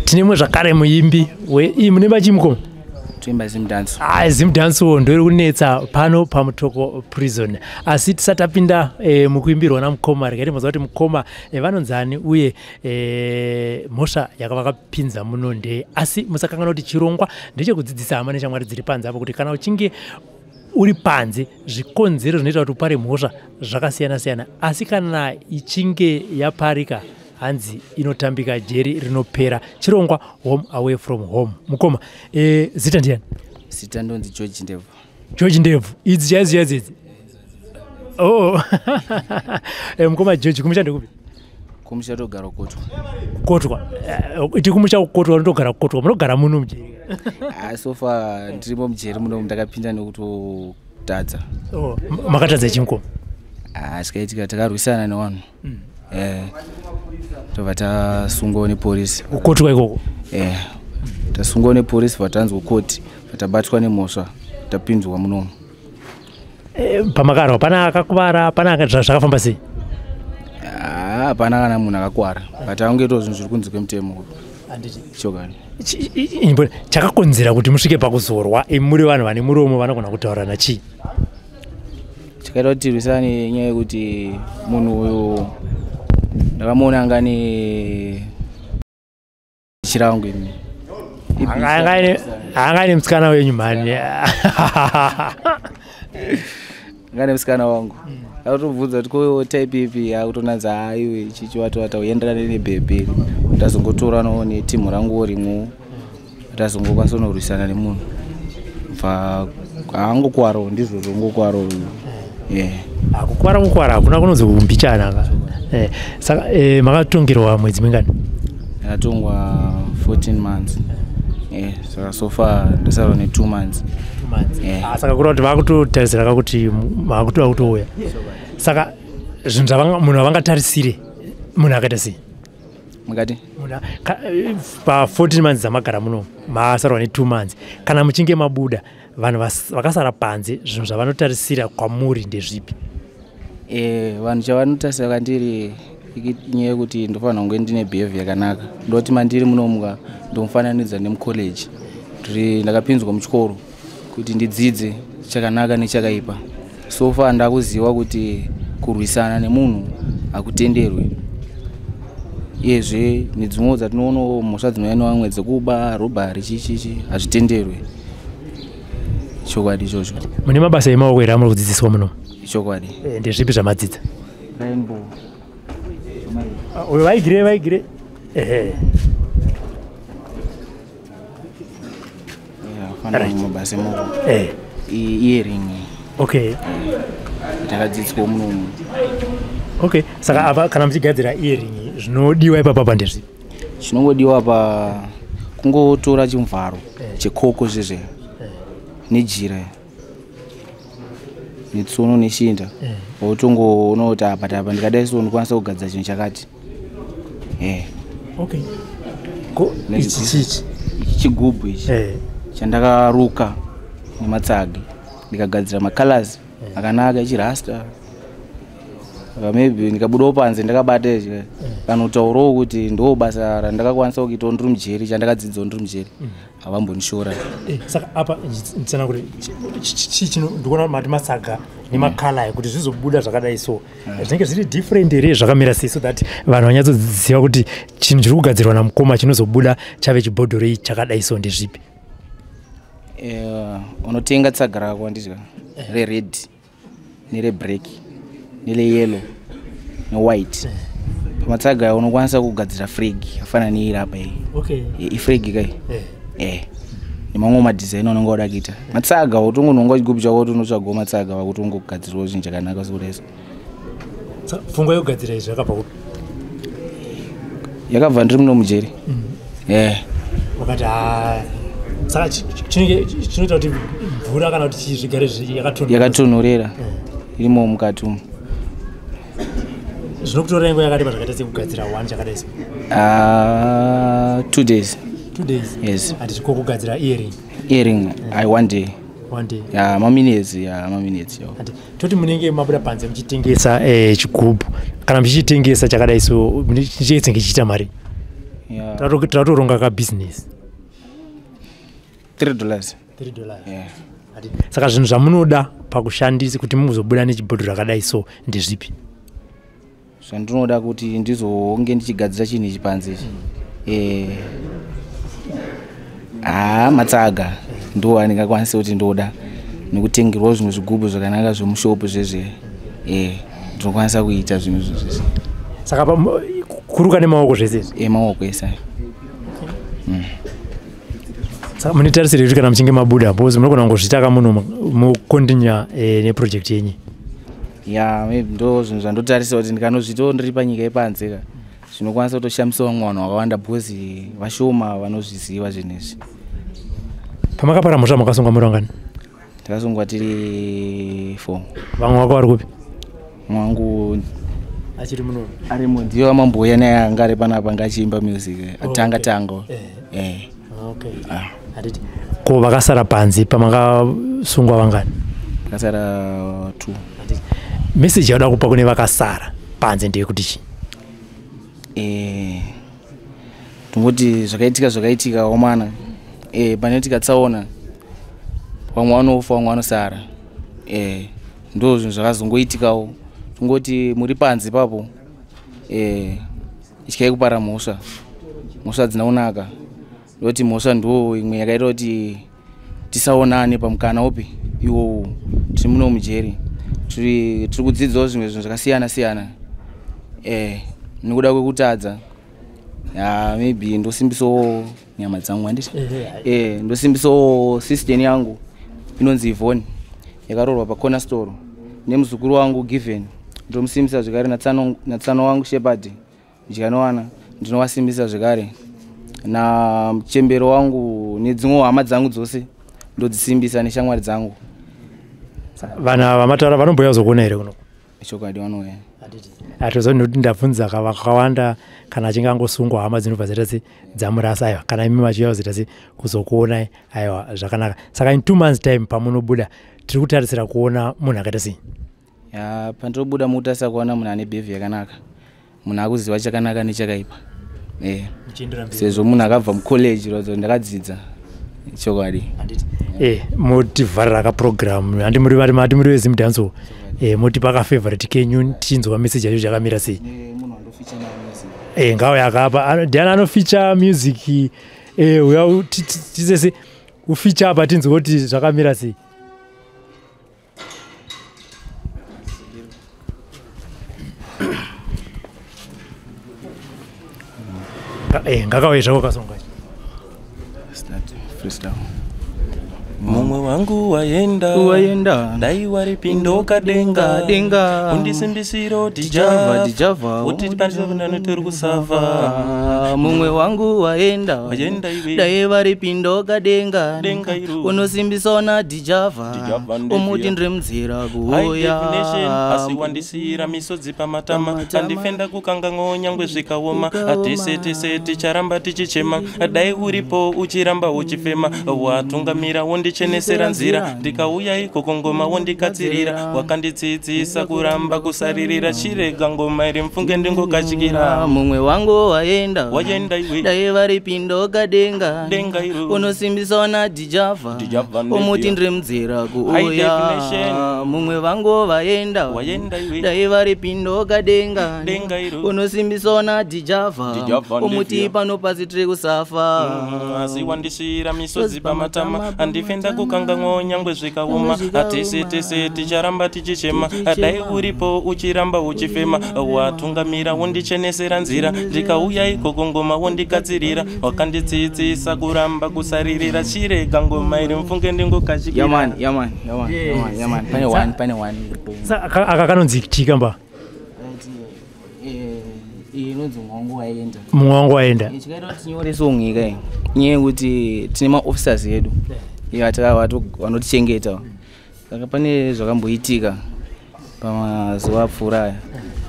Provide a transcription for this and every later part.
Tinemwe zvakare muimbi munemba chimukoma tuimba zimdance. Zimdance ndori kunetsa pano paMutoko prison. Asi tisatapinda mukuimbirwa namukoma rikaiti mazuva kuti mukoma vanonzani uye mhosva yakavakapinza muno ndeye. Asi musakangana kuti chirongwa ndechekudzidzisa hama neshamwari dziri panze apo kuti kana uchinge uri panze zvikonzero zvinoita kuti upare mhosva zvakasiyana siyana, asi kana ichinge yaparika hanzi inotambika jeri rinopera. Chirongwa home away from home. Mukoma zita ndiani? Zita ndonzi George Ndebvu. George Ndebvu. Idzi chaizi oh mukoma George kumushando kupi? Kumusha togara kotwa. Kotwa. Iti kumusha kotwa unotogara kotwa. Munogara muno mujeri. So far ndirimo mujeri muno ndakapinda nekutotadza. Makatadza chimukoma? Zvakaitika takarwisana nevanhu. Tobva tasungwa nepolisi. Kukotwa ikoko? Tasungwa nepolisi vatanzwa koti vatabatwa nemhosva tapinzwa munomu. Pamakarwa pana akakuvara, pana zvakafamba sei? Hapana kana munhu akakwara, but aungeto zvinhu zviri kunze kwemutemo. Chokani. Chakakonzera kuti musvike pakuzorwa muri vanhu vane muromo vanogona kutaurana chii? Chakaita kuti tirwisane nyaya yekuti munhu uyu ndakamuona angane chirangu ini. Angane mtsikana wenyu mhani. Angane mtsikana wangu. Akatobvunza kuti ko type ipi akutonanza aiwe ichi watowata uyenderana nebhebhe. Ndazongotora none timu rangu rimwe. Ndazongokwanisa kurwisana nemunhu. Fa angokwaro ndizvo zvongokwaro. Kukwara hakuna kunozombichana. Saka makatongerwa mwedzi mingani? Ndakatongwa 14 months. Saka so far ndasara ne 2 months. Saka kuri kuti vakutotarisira kuti makutouya. Saka zvinhu munhu avangatarisire munhu akaita sei? Mukati? Pa 14 months dzamagara muno masarwa ne 2 months. Kana muchinge mabuda vanhu vakasara panze zvinhu zvavanotarisira kwamuri ndezvipi? Vanhu chavanotarisira kwandiri nyaya yekuti ndofanira kunge ndine behavior yakanaka. Ndoti mandiri munomuka ndomufananidza nemucollege. Ndakapinzwa muchikoro kuti ndidzidze chakanaka nechakaipa. So far ndakuziva kuti kurwisana nemunhu hakutenderwi. Iyezve nedzimwe dzatinoona mhosva dzinouya nevamwe dzekuba, robbery chichichi hazvitenderwi. Chokwadi ichocho. Mune mabasa emaoko here amuri kudzidziswa muno? Chokwadi. Ndezvipi zvamadzidza? Rainbow. Vaigire. Mabasa emaoko. Earring. Okay. Takadzidziswa muno. Okay. Saka apa kana muchigadzira earring zvinodiwa ipapa ndezvipi? Chinongodiwa pa kungotora chimvharo chekoko zvezve. Nejira netsono neshinda wotongoona kuti apa ndikadai so ndikwanisa kugadzira chinhu chakati. Okay. Ko ichi chigubhu ichi chandakaruka nematsagi ndikagadzira macolors akanaka echirasta. Maybe ndikabudawo panze ndakabata izvi kanotaurawo kuti ndo basa randakakwanisa kuita Ndirimujeri chandakadzidza Ndirimujeri havambonishora. Saka apa nditsana kuti ndikuona mati masaga nemakala kuti zvizobuda zvakadai so zvinenge zviri different here zvakamira sei so that vanhu vanyatsoziva kuti chinhu chiri kugadzirwa namukoma chinozobuda chave chibhodhoro chakadai so ndezvipi? Unotenga tsaga rako andizva rered nereblack neleyellow newhite. Pamatsaga aya unokwanisa kugadzira flag afanana neiri apa iyi. Okay. Iflag kai? Nemamwe madizaini unonga uda kuita. Matsaga utongononga chigubhu chako kuti unotsvaga matsaga wakuti ungogadzirawo chinhu chakanaka sokureso. Pfungwa yokugadzira izvi yakabva kupi? Yakabva ndiri muno mujeri. Wakati saka chinoita kuti mvura kana kuti zvigare yakatonhorera irimo mukati umu. Zvinokutora nguva yakareba zvakaita sekugadzira one chakadai so? 2 days. 2 days? Yes. Handiti kokugadzira earring? Earring, 1 day. 1 day? Maminutes. Toti munenge mabuda panze muchitengesa chigubhu. Kana muchitengesa chakadai so muchitenge chiita mari? Tatoronga ka business. $3. Yeah. Saka zvinhu zvamunoda pakushandisa kuti muzobuda nechibhodho rakadai so ndezvipi? Zvandinoda kuti ndizonge ndichigadzira chinhu ichi panze ichi. Matsaga ndo andingakwanisa kuti ndoda nekutengerwa zvimwe zvigubhu zvakanaka zvemushopu zvezve. Ndinokwanisa kuita zvinhu zvese. Saka kuruka nemaoko zvese? Maoko ese. Saka munitarisire kuti kana muchinge mabuda bhozi munogona kungozvitaka muno mukontinya neprojekti yenyu? Maybe ndo zvinhu zvandotarisa kuti ndikanozvitawo ndiri panyika yepanze ka zvinokwanisa kutoshamisa vamwe vanhu vakawanda bhozi vashoma vanozviziva zvinhu izvi. Pamakapara mhosva makasungwa muri vangani? Takasungwa tiri 4. Vamwe vako vari kupi? Mwangu achiri muno ari ndiyo amamboya naye anga ari panapa ngachiimba music atanga tango. Okay. Aditi. Ko vakasara panze pamakasungwa vangani? Vakasara 2. Message yauda kupa kune vakasara panze ndeyekuti chi? Tungoti zvakaitika omana. Pane tikatsaona vamwe vanofa vamwe vanosara. Ndo zvinhu zvakazongoitikawo. Tungoti muri panze papo ityai kupara mhosva. Mhosva dzinaunaka. Ndoti mhosva ndo imwe yakaita kuti tisaonane pamukana upi iwo tiri muno mujeri. Tiri kudzidzawo zvimwe zvinhu zvakasiyana siyana. Nekuda kwekutadza. Maybe ndosimbisawo nyama dzangu handiti. Ndosimbisawo system yangu inonzi Ivoni yakarorwa pacorner store nemuzukuru wangu Given. Ndomusimbisa zvekare natsano wangu Shepherd Njikanowana ndinowasimbisa zvekare na mchembero wangu nedzimwe hama dzangu dzose ndodzisimbisa neshamwari dzangu. Vana vamataura vanomboya kuzokuona here kuno? Chokwadi vanouya. Atozoni kuti ndabvunza vakawanda kana achinge angosungwa hama dzinobva zita dzamurasa aiwa kana imi machiuya zita kuzokuona aiwa zvakanaka. Saka in 2 months time pamunobuda tiri kutarisira kuona munhu akaita sei? Pandinobuda mukutarisa kuona munhu ane behavior yakanaka, munhu akuziva chakanaka nechakaipa. Sezvo munhu akabva mucollege rodzo ndakadzidza chokwadi. Motivharira kaprogram handi muri vezimudhanso moti paka favorite kenyu tichinzwa message yacho chakamira sei? Munhu andofeature music. Ngawo yakapa ndiani anofeature music uya tisese ufeature apa tinzwe kuti zvakamira sei? Ngakauye zvako kasonga freestyle. Mumwe wangu waenda dai waripindoka denga undisimbisiro dijava uti tipanisa kunano turi kusava. Mumwe wangu waenda dai waripindoka denga unosimbisona dijava umuti ndiri muzira kuuya. Asi wandisira misodzi pamatama andifenda kukangango nyangwe zvikaoma atese ticharamba tichichema dai uripo uchiramba uchifema watungamira ndichenesera nzira ndikauya ikoko ngoma wondikatsirira wakandidzidzisa kuramba kusaririra chirega ngoma iri mfunge ndingokachikira. Mumwe wangu waenda iwe dai waripindoka denga unosimbisona dijava umuti ndiri muzira kuuya. Mumwe wangu waenda dai waripindoka denga unosimbisona dijava umuti pano pasi tiri kusafa. Asi wandisira misodzi pamatama andifenda kukangango nyangwe zvikaoma atese ticharamba tichichema dai uripo uchiramba uchifema watungamira wondichenesera nzira ndikauya ikoko ngoma wondikatsirira wakandidzidzisa kuramba kusaririra chirega ngoma iri mfunge ndingokachikira. Yaman. Pane one. Aka kanonzi chikamba inonzi mumwe wangu waenda chikaita kuti tinyoreso munyika inyaya yekuti tine maofficers edu vanotichengeta. Saka pane zvakamboitika pamazuva apfuura aya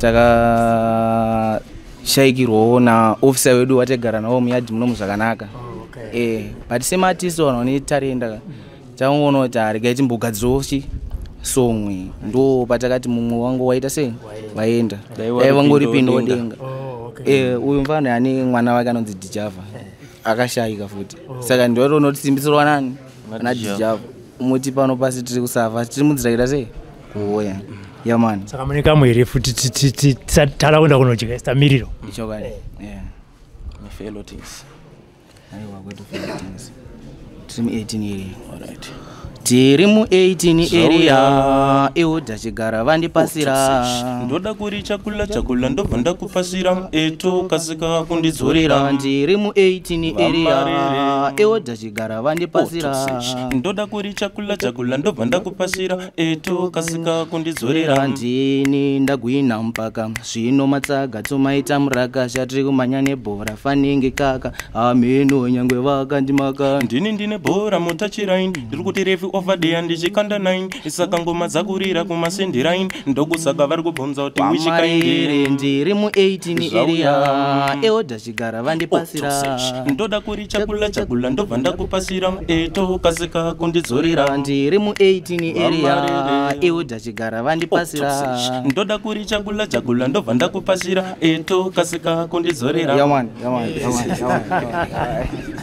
takashaikirwawo naofficer wedu watigara nawo muyadhi munomu zvakanaka. But sematisi vanhu vane tarenda taona kuti regai timbogadzirawo somwe ndo patakati mumwe wangu waita sei waenda dai vangoripindawo denga uyu mfana yani mwana wake anonzi Dijava akashayika futi saka ndotonotisimbisirwa nani na Dijava umuti pano pasi tiri kusava tiri munzira sei kuoya yamani saka mune kamwe here futi taraunda kunodyika sitamiriro ichokani fellow things aiwa kwetu fellow things tiri mu 18 area alright tiri mu 18 area iudha chigara vandipasira ndoda kuri chakula ndobva ndakupasira eto kasika kundidzorera ndiri mu 18 area iudha chigara vandipasira ndoda kuri chakula ndobva ndakupasira eto kasika kundidzorera ndini ndagwina mpaka zvino matsaga tomaita murakasha tiri kumanya nebhora faningi kaka ameno nyangwe vakandimaka ndine bhora motachirain ndiri kuti refu overdea ndichikanda 9 isaka ngoma dzakurira kumasendi rain ndokusaka vari kubvunza kuti wichikaindire ndiri mu 18 area eodha chigara vandipasira ndoda kuri chakula ndobva ndakupasira eto kasika kundidzorera ndiri mu 18 area eodha chigara vandipasira ndoda kuri chakula ndobva ndakupasira eto kasika kundidzorera yamani